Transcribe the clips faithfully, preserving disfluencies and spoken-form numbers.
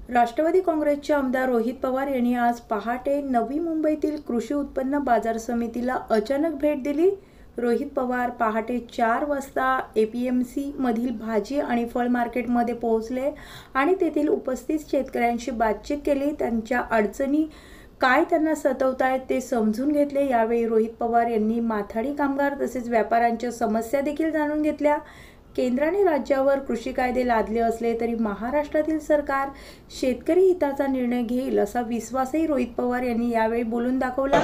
राष्ट्रवादी काँग्रेसचे आमदार रोहित पवार यांनी आज पहाटे नवी मुंबईतील कृषी उत्पन्न बाजार समितीला अचानक भेट दिली। रोहित पवार पहाटे चार वाजता एपीएमसी मधील भाजी आणि फळ मार्केटमध्ये पोहोचले आणि तेथील उपस्थित शेतकऱ्यांशी बातचीत केली। त्यांच्या अडचणी काय त्यांना सतावतायत ते समजून घेतले। यावेळी रोहित पवार यांनी माथाडी कामगार तसेच व्यापाऱ्यांच्या समस्या देखील जाणून घेतल्या। केंद्राने राज्यावर कृषी कायदे लादले असले तरी महाराष्ट्रातील सरकार शेतकरी हिताचा निर्णय घेईल असा विश्वासही रोहित पवार यांनी यावेळी बोलून दाखवला।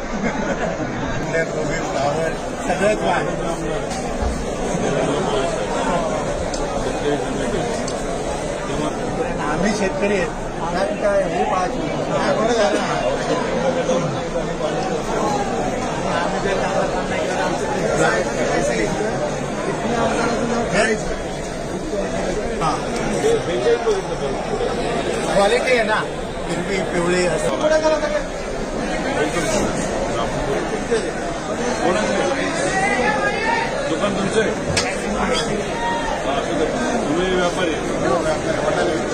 आम्ही शेतकरी हे क्वालिटी आहे ना, हिरवी पिवळी असं दुकान तुमचं आहे, तुम्ही व्यापारी